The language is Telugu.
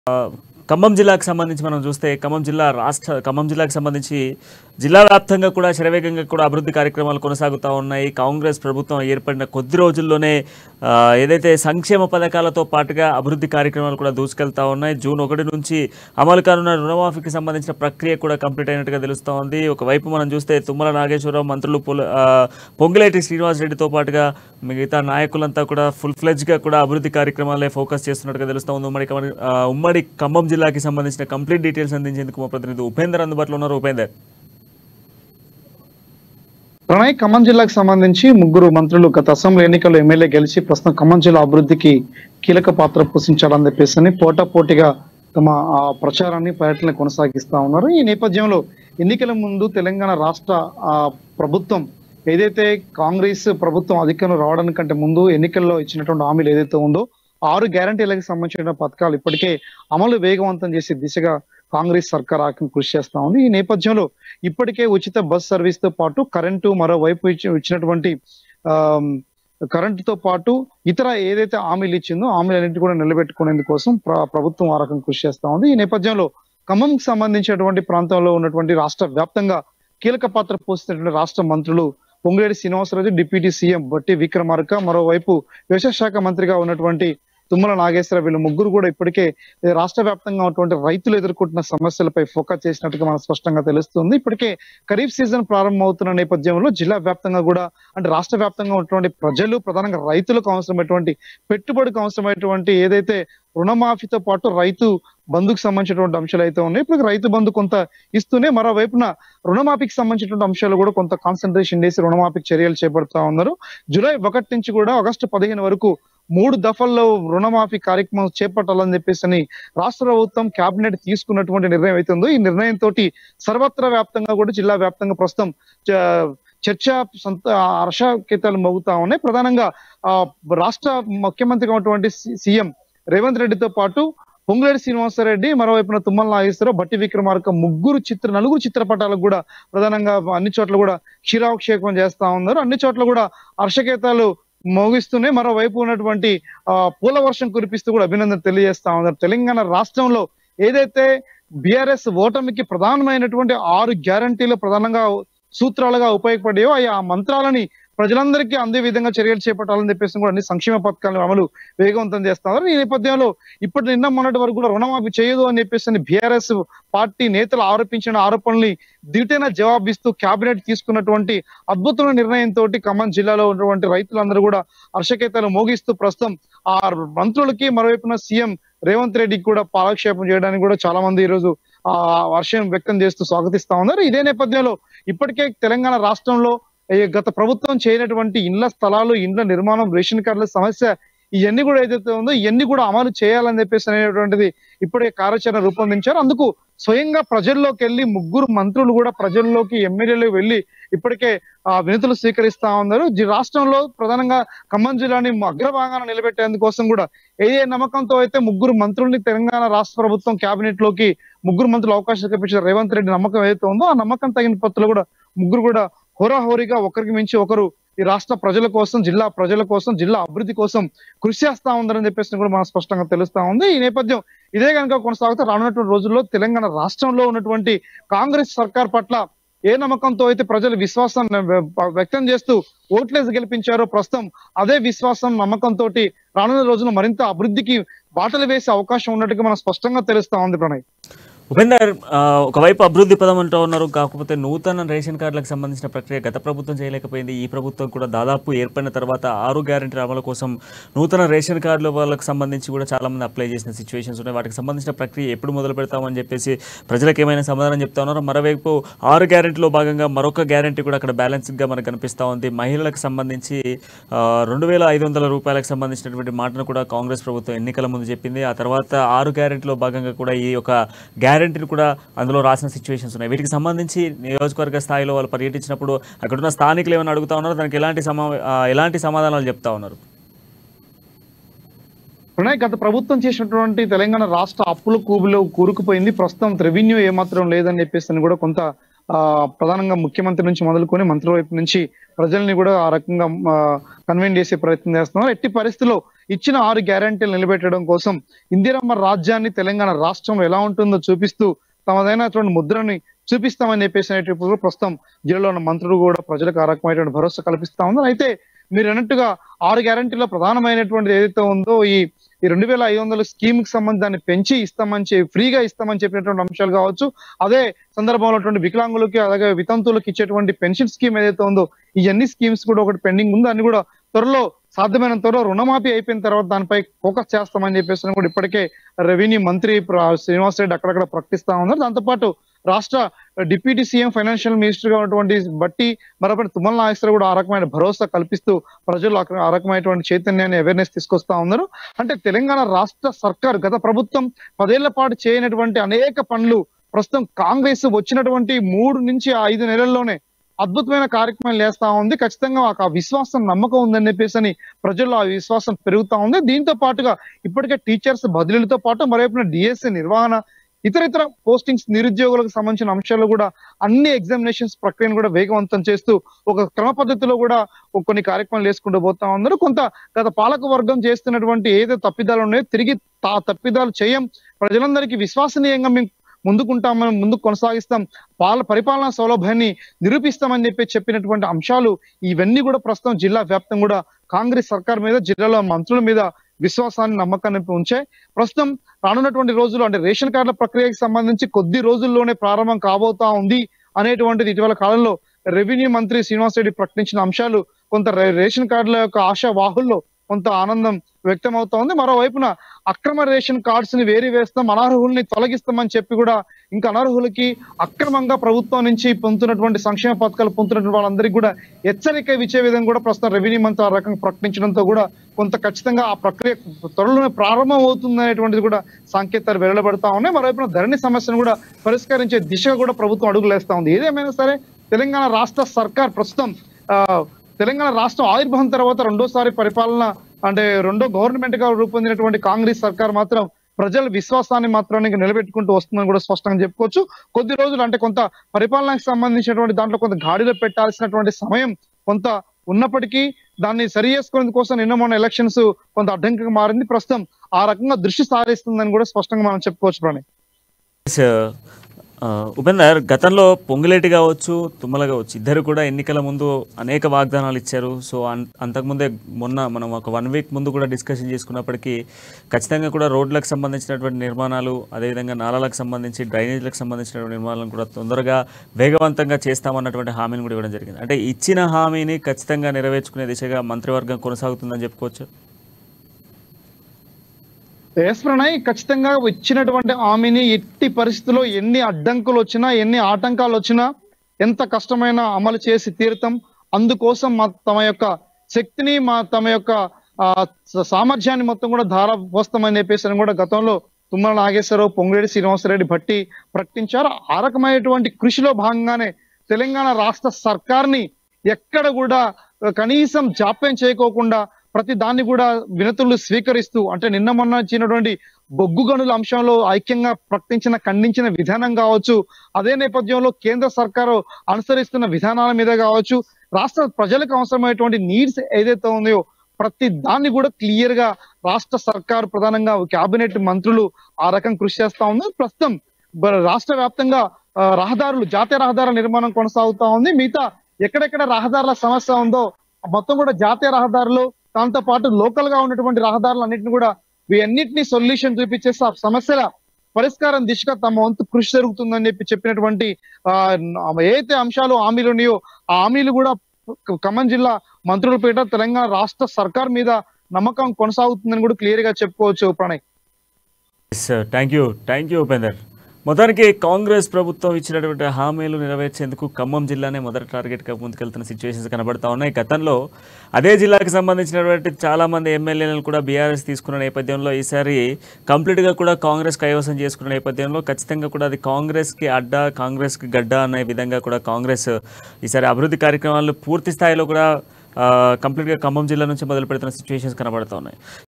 ఖమ్మం జిల్లాకు సంబంధించి మనం చూస్తే ఖమ్మం జిల్లాకు సంబంధించి జిల్లా వ్యాప్తంగా కూడా శరవేగంగా కూడా అభివృద్ధి కార్యక్రమాలు కొనసాగుతూ ఉన్నాయి. కాంగ్రెస్ ప్రభుత్వం ఏర్పడిన కొద్ది రోజుల్లోనే ఏదైతే సంక్షేమ పథకాలతో పాటుగా అభివృద్ధి కార్యక్రమాలు కూడా దూసుకెళ్తా ఉన్నాయి. జూన్ 1 నుంచి అమలు కానున్న రుణమాఫీకి సంబంధించిన ప్రక్రియ కూడా కంప్లీట్ అయినట్టుగా తెలుస్తూ ఉంది. ఒకవైపు మనం చూస్తే తుమ్మల నాగేశ్వరరావు, మంత్రులు పొంగులేటి శ్రీనివాసరెడ్డితో పాటుగా మిగతా నాయకులంతా కూడా ఫుల్ ఫ్లెడ్జ్గా కూడా అభివృద్ధి కార్యక్రమాలే ఫోకస్ చేస్తున్నట్టుగా తెలుస్తూ ఉంది. ఉమ్మడి ఖమ్మం జిల్లాకి సంబంధించిన కంప్లీట్ డీటెయిల్స్ అందించేందుకు మా ప్రతినిధి ఉపేందర్ అందుబాటులో ఉన్నారు. ఉపేందర్, ప్రణయ్, ఖమ్మం జిల్లాకు సంబంధించి ముగ్గురు మంత్రులు గత అసెంబ్లీ ఎన్నికల్లో ఎమ్మెల్యే గెలిచి ప్రస్తుతం ఖమ్మం జిల్లా అభివృద్ధికి కీలక పాత్ర పోషించాలని చెప్పేసి పోటాపోటీగా తమ ప్రచారాన్ని పర్యటన కొనసాగిస్తా ఉన్నారు. ఈ నేపథ్యంలో ఎన్నికల ముందు తెలంగాణ రాష్ట్ర ప్రభుత్వం ఏదైతే కాంగ్రెస్ ప్రభుత్వం అధికారంలో రావడానికంటే ముందు ఎన్నికల్లో ఇచ్చినటువంటి హామీలు ఏదైతే ఉందో 6 గ్యారంటీలకు సంబంధించిన పథకాలు ఇప్పటికే అమలు వేగవంతం చేసే దిశగా కాంగ్రెస్ సర్కార్ కృషి చేస్తా ఉంది. ఈ నేపథ్యంలో ఇప్పటికే ఉచిత బస్ సర్వీస్ తో పాటు కరెంటు, మరోవైపు ఇచ్చినటువంటి కరెంటుతో పాటు ఇతర ఏదైతే హామీలు ఇచ్చిందో హామీలన్నింటి కూడా నిలబెట్టుకునేందుకోసం ప్రభుత్వం ఆ రకంగా కృషి చేస్తా ఉంది. ఈ నేపథ్యంలో ఖమ్మంకి సంబంధించినటువంటి ప్రాంతంలో ఉన్నటువంటి రాష్ట్ర వ్యాప్తంగా కీలక పాత్ర పోషిస్తున్నటువంటి రాష్ట్ర మంత్రులు పొంగులేటి శ్రీనివాసరావు, డిప్యూటీ సీఎం బట్టి విక్రమార్క, మరోవైపు వ్యవసాయ శాఖ మంత్రిగా ఉన్నటువంటి తుమ్మల నాగేశ్వరరావు, వీళ్ళు ముగ్గురు కూడా ఇప్పటికే రాష్ట్ర వ్యాప్తంగా ఉన్నటువంటి రైతులు ఎదుర్కొంటున్న సమస్యలపై ఫోకస్ చేసినట్టుగా మనకు స్పష్టంగా తెలుస్తుంది. ఇప్పటికే ఖరీఫ్ సీజన్ ప్రారంభమవుతున్న నేపథ్యంలో జిల్లా వ్యాప్తంగా కూడా అంటే రాష్ట్ర వ్యాప్తంగా ఉన్నటువంటి ప్రజలు, ప్రధానంగా రైతులకు అవసరమైనటువంటి పెట్టుబడికి అవసరమైనటువంటి ఏదైతే రుణమాఫీతో పాటు రైతు బంధుకు సంబంధించినటువంటి అంశాలు అయితే ఉన్నాయి. ఇప్పుడు రైతు బంధు కొంత ఇస్తూనే మరోవైపున రుణమాఫీకి సంబంధించినటువంటి అంశాలు కూడా కొంత కాన్సన్ట్రేషన్ చేసి రుణమాఫీకి చర్యలు చేపడతా ఉన్నారు. జూలై 1 నుంచి కూడా ఆగస్టు 15 వరకు 3 దఫల్లో రుణమాఫీ కార్యక్రమం చేపట్టాలని చెప్పేసి రాష్ట్ర ప్రభుత్వం కేబినెట్ తీసుకున్నటువంటి నిర్ణయం అయితే ఉందో ఈ నిర్ణయంతో సర్వత్రా వ్యాప్తంగా కూడా జిల్లా వ్యాప్తంగా ప్రస్తుతం చర్చ హర్షకేతాలు మోగుతా ఉన్నాయి. ప్రధానంగా రాష్ట్ర ముఖ్యమంత్రిగా ఉన్నటువంటి సీఎం రేవంత్ రెడ్డితో పాటు పొంగులేటి శ్రీనివాసరెడ్డి, మరోవైపున తుమ్మల నాగేశ్వరరావు, బట్టి విక్రమార్క నలుగురు చిత్రపటాలకు కూడా ప్రధానంగా అన్ని చోట్ల కూడా క్షీరాభిషేకం చేస్తా ఉన్నారు. అన్ని చోట్ల కూడా హర్షకేతాలు మోగిస్తూనే మరోవైపు ఉన్నటువంటి పూల వర్షం కురిపిస్తూ కూడా అభినందన తెలియజేస్తా ఉన్నారు. తెలంగాణ రాష్ట్రంలో ఏదైతే బీఆర్ఎస్ ఓటమికి ప్రధానమైనటువంటి 6 గ్యారంటీలు ప్రధానంగా సూత్రాలుగా ఉపయోగపడాయో ఆ మంత్రాలని ప్రజలందరికీ అందే విధంగా చర్యలు చేపట్టాలని చెప్పేసి కూడా అన్ని సంక్షేమ పథకాలను అమలు వేగవంతం చేస్తున్నారు. ఈ నేపథ్యంలో నిన్న మొన్నటి వరకు కూడా రుణమాఫీ చేయదు అని చెప్పేసి బీఆర్ఎస్ పార్టీ నేతలు ఆరోపించిన ఆరోపణల్ని దిటైన జవాబిస్తూ కేబినెట్ తీసుకున్నటువంటి అద్భుతమైన నిర్ణయంతో ఖమ్మం జిల్లాలో ఉన్నటువంటి రైతులందరూ కూడా హర్షకేతాలు మోగిస్తూ ప్రస్తుతం ఆ మంత్రులకి మరోవైపున సీఎం రేవంత్ రెడ్డికి కూడా పాలక్షేపం చేయడానికి కూడా చాలా మంది ఈ రోజు హర్షం వ్యక్తం చేస్తూ స్వాగతిస్తా ఉన్నారు. ఇదే నేపథ్యంలో ఇప్పటికే తెలంగాణ రాష్ట్రంలో గత ప్రభుత్వం చేయనటువంటి ఇండ్ల స్థలాలు, ఇండ్ల నిర్మాణం, రేషన్ కార్డుల సమస్య ఇవన్నీ కూడా ఏదైతే ఉందో ఇవన్నీ కూడా అమలు చేయాలని చెప్పేసి అనేటువంటిది ఇప్పుడే కార్యాచరణ రూపొందించారు. అందుకు స్వయంగా ప్రజల్లోకి వెళ్ళి ముగ్గురు మంత్రులు కూడా ప్రజల్లోకి ఎమ్మెల్యేలు వెళ్ళి ఇప్పటికే వినతులు స్వీకరిస్తా ఉన్నారు. రాష్ట్రంలో ప్రధానంగా ఖమ్మం జిల్లాని అగ్రభాగాన్ని నిలబెట్టేందుకోసం కూడా ఏ నమ్మకంతో అయితే ముగ్గురు మంత్రుల్ని తెలంగాణ రాష్ట్ర ప్రభుత్వం కేబినెట్ లోకి ముగ్గురు మంత్రులు అవకాశం కల్పించిన రేవంత్ రెడ్డి నమ్మకం ఏదైతే ఉందో ఆ నమ్మకం తగిన పత్రులు కూడా ముగ్గురు కూడా హోరాహోరీగా ఒకరికి మించి ఒకరు ఈ రాష్ట్ర ప్రజల కోసం, జిల్లా ప్రజల కోసం, జిల్లా అభివృద్ధి కోసం కృషి చేస్తా ఉందని చెప్పేసి కూడా మనకు స్పష్టంగా తెలుస్తా ఉంది. ఈ నేపథ్యం ఇదే కనుక కొనసాగుతూ రానున్నటువంటి రోజుల్లో తెలంగాణ రాష్ట్రంలో ఉన్నటువంటి కాంగ్రెస్ సర్కార్ పట్ల ఏ నమ్మకంతో అయితే ప్రజలు విశ్వాసం వ్యక్తం చేస్తూ ఓట్లేసి గెలిపించారో ప్రస్తుతం అదే విశ్వాసం, నమ్మకంతో రానున్న రోజుల్లో మరింత అభివృద్ధికి బాటలు వేసే అవకాశం ఉన్నట్టుగా మనకు స్పష్టంగా తెలుస్తా ఉంది. ప్రణయ్, ఉపేందర్, ఒకవైపు అభివృద్ధి పదం అంటూ ఉన్నారు, కాకపోతే నూతన రేషన్ కార్డులకు సంబంధించిన ప్రక్రియ గత ప్రభుత్వం చేయలేకపోయింది. ఈ ప్రభుత్వం కూడా దాదాపు ఏర్పడిన తర్వాత 6 గ్యారెంటీల అమలు కోసం నూతన రేషన్ కార్డుల వాళ్ళకి సంబంధించి కూడా చాలామంది అప్లై చేసిన సిచ్యువేషన్స్ ఉన్నాయి. వాటికి సంబంధించిన ప్రక్రియ ఎప్పుడు మొదలు పెడతామని చెప్పేసి ప్రజలకు ఏమైనా సమాధానం చెప్తా ఉన్నారు. మరోవైపు 6 గ్యారెంటీలో భాగంగా మరొక గ్యారెంటీ కూడా అక్కడ బ్యాలెన్స్గా మనకు కనిపిస్తూ ఉంది. మహిళలకు సంబంధించి 2500 రూపాయలకు సంబంధించినటువంటి మాటను కూడా కాంగ్రెస్ ప్రభుత్వం ఎన్నికల ముందు చెప్పింది. ఆ తర్వాత 6 గ్యారెంటీలో భాగంగా కూడా ఈ యొక్క గ్యారెంటీలు కూడా అందులో రాసిన సిచ్యువేషన్స్ ఉన్నాయి. వీటికి సంబంధించి నియోజకవర్గ స్థాయిలో వాళ్ళు పర్యటించినప్పుడు అక్కడున్న స్థానికులు ఏమైనా అడుగుతా ఉన్నారు, దానికి ఎలాంటి సమాధానాలు చెప్తా ఉన్నారు? గత ప్రభుత్వం చేసినటువంటి తెలంగాణ రాష్ట్ర అప్పుల కూబులో కూరుకుపోయింది. ప్రస్తుతం రెవెన్యూ ఏమాత్రం లేదని చెప్పేసి కూడా కొంత ప్రధానంగా ముఖ్యమంత్రి నుంచి మొదలుకొని మంత్రుల వైపు నుంచి ప్రజల్ని కూడా ఆ రకంగా కన్విన్స్ చేసే ప్రయత్నం చేస్తున్నారు. ఎట్టి పరిస్థితుల్లో ఇచ్చిన 6 గ్యారెంటీలు నిలబెట్టడం కోసం ఇందిరమ్మ రాజ్యాన్ని తెలంగాణ రాష్ట్రంలో ఎలా ఉంటుందో చూపిస్తూ తమదైనటువంటి ముద్రని చూపిస్తామని చెప్పేసి ప్రస్తుతం జిల్లాలో ఉన్న మంత్రులు కూడా ప్రజలకు ఆ రకమైనటువంటి భరోసా కల్పిస్తా ఉన్నారు. అయితే మీరు అన్నట్టుగా 6 గ్యారెంటీలో ప్రధానమైనటువంటిది ఏదైతే ఉందో ఈ 2500 స్కీమ్ కి సంబంధించి దాన్ని పెంచి ఇస్తామని ఫ్రీగా ఇస్తామని చెప్పినటువంటి అంశాలు కావచ్చు. అదే సందర్భంలో వికలాంగులకి అలాగే వితంతువులకు ఇచ్చేటువంటి పెన్షన్ స్కీమ్ ఏదైతే ఉందో ఈ అన్ని స్కీమ్స్ కూడా ఒకటి పెండింగ్ ఉంది. అన్ని కూడా త్వరలో సాధ్యమైన త్వరలో రుణమాఫీ అయిపోయిన తర్వాత దానిపై ఫోకస్ చేస్తామని చెప్పేసి కూడా ఇప్పటికే రెవెన్యూ మంత్రి శ్రీనివాస్ రెడ్డి అక్కడక్కడ ప్రకటిస్తా ఉన్నారు. దాంతోపాటు రాష్ట్ర డిప్యూటీ సీఎం ఫైనాన్షియల్ మినిస్టర్ గా ఉన్నటువంటి బట్టి మరొకటి తుమ్మల నాగేశ్వరరావు కూడా ఆ రకమైన భరోసా కల్పిస్తూ ప్రజలు ఆ రకమైనటువంటి చైతన్యాన్ని అవేర్నెస్ తీసుకొస్తా ఉన్నారు. అంటే తెలంగాణ రాష్ట్ర సర్కార్ గత ప్రభుత్వం 10 ఏళ్ల పాటు చేయనటువంటి అనేక పనులు ప్రస్తుతం కాంగ్రెస్ వచ్చినటువంటి 3 నుంచి 5 నెలల్లోనే అద్భుతమైన కార్యక్రమాలు చేస్తా ఉంది. ఖచ్చితంగా ఆ విశ్వాసం నమ్మకం ఉందని చెప్పేసి ప్రజల్లో ఆ విశ్వాసం పెరుగుతా ఉంది. దీంతో పాటుగా ఇప్పటికే టీచర్స్ బదిలీలతో పాటు మరోవైపున డిఎస్సి నిర్వహణ ఇతర పోస్టింగ్స్ నిరుద్యోగులకు సంబంధించిన అంశాలు కూడా అన్ని ఎగ్జామినేషన్స్ ప్రక్రియను కూడా వేగవంతం చేస్తూ ఒక క్రమ పద్ధతిలో కూడా కొన్ని కార్యక్రమాలు వేసుకుంటూ పోతా ఉన్నారు. కొంత గత పాలక వర్గం చేస్తున్నటువంటి ఏదో తప్పిదాలు ఉన్నాయో తిరిగి తప్పిదాలు చేయం, ప్రజలందరికీ విశ్వసనీయంగా మేము ముందుకు కొనసాగిస్తాం, పరిపాలనా సౌలభ్యాన్ని నిరూపిస్తామని చెప్పినటువంటి అంశాలు ఇవన్నీ కూడా ప్రస్తుతం జిల్లా వ్యాప్తం కూడా కాంగ్రెస్ సర్కార్ మీద జిల్లాలో మంత్రుల మీద విశ్వాసాన్ని నమ్మకాన్ని ఉంచాయి. ప్రస్తుతం రానున్నటువంటి రోజులు అంటే రేషన్ కార్డుల ప్రక్రియకి సంబంధించి కొద్ది రోజుల్లోనే ప్రారంభం కాబోతా ఉంది అనేటువంటిది ఇటీవల కాలంలో రెవెన్యూ మంత్రి శ్రీనివాస్ రెడ్డి ప్రకటించిన అంశాలు కొంత రేషన్ కార్డుల యొక్క ఆశావాహుల్లో కొంత ఆనందం వ్యక్తం అవుతా ఉంది. మరోవైపున అక్రమ రేషన్ కార్డ్స్ ని వేస్తాం, అనర్హుల్ని తొలగిస్తామని చెప్పి కూడా ఇంకా అనర్హులకి అక్రమంగా ప్రభుత్వం నుంచి పొందుతున్నటువంటి సంక్షేమ పథకాలు పొందుతున్నటువంటి వాళ్ళందరికీ కూడా హెచ్చరిక ఇచ్చే విధంగా కూడా ప్రస్తుతం రెవెన్యూ మంత్రి ఆ రకంగా ప్రకటించడంతో కూడా కొంత ఖచ్చితంగా ఆ ప్రక్రియ త్వరలోనే ప్రారంభం అవుతుంది అనేటువంటిది కూడా సంకేతాలు వెల్లడబడతా ఉన్నాయి. మరోవైపున ధరణి సమస్యను కూడా పరిష్కరించే దిశగా కూడా ప్రభుత్వం అడుగులేస్తా ఉంది. ఏదేమైనా సరే తెలంగాణ రాష్ట్ర సర్కార్ ప్రస్తుతం తెలంగాణ రాష్ట్రం ఆవిర్భావం తర్వాత రెండోసారి పరిపాలన అంటే రెండో గవర్నమెంట్ గా రూపొందినటువంటి కాంగ్రెస్ సర్కార్ మాత్రం ప్రజల విశ్వాసాన్ని మాత్రానికి నిలబెట్టుకుంటూ వస్తుందని కూడా స్పష్టంగా చెప్పుకోవచ్చు. కొద్ది రోజులు అంటే కొంత పరిపాలనకు సంబంధించినటువంటి దాంట్లో కొంత గాడిలో పెట్టాల్సినటువంటి సమయం కొంత ఉన్నప్పటికీ దాన్ని సరి చేసుకునే కోసం నిన్న మొన్న ఎలక్షన్స్ కొంత అడ్డంకిగా మారింది. ప్రస్తుతం ఆ రకంగా దృష్టి సారిస్తుందని కూడా స్పష్టంగా మనం చెప్పుకోవచ్చు. ప్రణయ్, ఉపేందర్, గతంలో పొంగులేటి కావచ్చు తుమ్మల కావచ్చు ఇద్దరు కూడా ఎన్నికల ముందు అనేక వాగ్దానాలు ఇచ్చారు. సో అంతకుముందే మనం ఒక 1 వీక్ ముందు కూడా డిస్కషన్ చేసుకున్నప్పటికీ ఖచ్చితంగా కూడా రోడ్లకు సంబంధించినటువంటి నిర్మాణాలు, అదేవిధంగా నాలాలకు సంబంధించి డ్రైనేజీలకు సంబంధించినటువంటి నిర్మాణాలను కూడా తొందరగా వేగవంతంగా చేస్తామన్నటువంటి హామీని కూడా ఇవ్వడం జరిగింది. అంటే ఇచ్చిన హామీని ఖచ్చితంగా నెరవేర్చుకునే దిశగా మంత్రివర్గం కొనసాగుతుందని చెప్పుకోవచ్చు. ప్రణయ్, ఖచ్చితంగా ఇచ్చినటువంటి హామీని ఎట్టి పరిస్థితుల్లో ఎన్ని అడ్డంకులు వచ్చినా ఎన్ని ఆటంకాలు వచ్చినా ఎంత కష్టమైనా అమలు చేసి తీరుతాం. అందుకోసం తమ యొక్క శక్తిని తమ యొక్క సామర్థ్యాన్ని మొత్తం కూడా ధారపోస్తామని చెప్పేసి కూడా గతంలో తుమ్మల నాగేశ్వరరావు, పొంగులేటి శ్రీనివాసరెడ్డి భట్టి ప్రకటించారు. ఆ రకమైనటువంటి కృషిలో భాగంగానే తెలంగాణ రాష్ట్ర సర్కార్ని ఎక్కడ కూడా కనీసం జాప్యం చేయకోకుండా ప్రతి దాన్ని కూడా వినతులు స్వీకరిస్తూ అంటే నిన్న మొన్న వచ్చినటువంటి బొగ్గు గనుల అంశంలో ఐక్యంగా ఖండించిన విధానం కావచ్చు, అదే నేపథ్యంలో కేంద్ర సర్కారు అనుసరిస్తున్న విధానాల మీద కావచ్చు, రాష్ట్ర ప్రజలకు అవసరమైనటువంటి నీడ్స్ ఏదైతే ఉందో ప్రతి దాన్ని కూడా క్లియర్ గా రాష్ట్ర సర్కారు ప్రధానంగా కేబినెట్ మంత్రులు ఆ రకం కృషి చేస్తా ఉన్నారు. ప్రస్తుతం రాష్ట్ర వ్యాప్తంగా జాతీయ రహదారుల నిర్మాణం కొనసాగుతా ఉంది. మిగతా ఎక్కడెక్కడ రహదారుల సమస్య ఉందో మొత్తం కూడా జాతీయ రహదారులు దాంతో పాటు లోకల్ గా ఉన్నటువంటి రహదారులు అన్నింటిని కూడా వీటన్నిటిని సొల్యూషన్ చూపించేసి ఆ సమస్యల పరిష్కారం దిశగా తమ వంతు కృషి జరుగుతుందని చెప్పినటువంటి ఏదైతే అంశాలు హామీలు ఉన్నాయో ఆ హామీలు కూడా ఖమ్మం జిల్లా మంత్రులపేట తెలంగాణ రాష్ట్ర సర్కార్ మీద నమ్మకం కొనసాగుతుందని కూడా క్లియర్ గా చెప్పుకోవచ్చు. Pranay, thank you Upender. మొత్తానికి కాంగ్రెస్ ప్రభుత్వం ఇచ్చినటువంటి హామీలు నెరవేర్చేందుకు ఖమ్మం జిల్లానే మొదటి టార్గెట్గా ముందుకెళ్తున్న సిచ్యువేషన్స్ కనబడతా ఉన్నాయి. గతంలో అదే జిల్లాకు సంబంధించినటువంటి చాలామంది ఎమ్మెల్యేలను కూడా బీఆర్ఎస్ తీసుకున్న నేపథ్యంలో ఈసారి కంప్లీట్గా కూడా కాంగ్రెస్ కైవసం చేసుకున్న నేపథ్యంలో ఖచ్చితంగా కూడా అది కాంగ్రెస్కి అడ్డా, కాంగ్రెస్కి గడ్డ అనే విధంగా కూడా కాంగ్రెస్ ఈసారి అభివృద్ధి కార్యక్రమాలు పూర్తి స్థాయిలో కూడా కంప్లీట్గా ఖమ్మం జిల్లా నుంచి మొదలు పెడుతున్న సిచ్యువేషన్స్ కనబడతా ఉన్నాయి.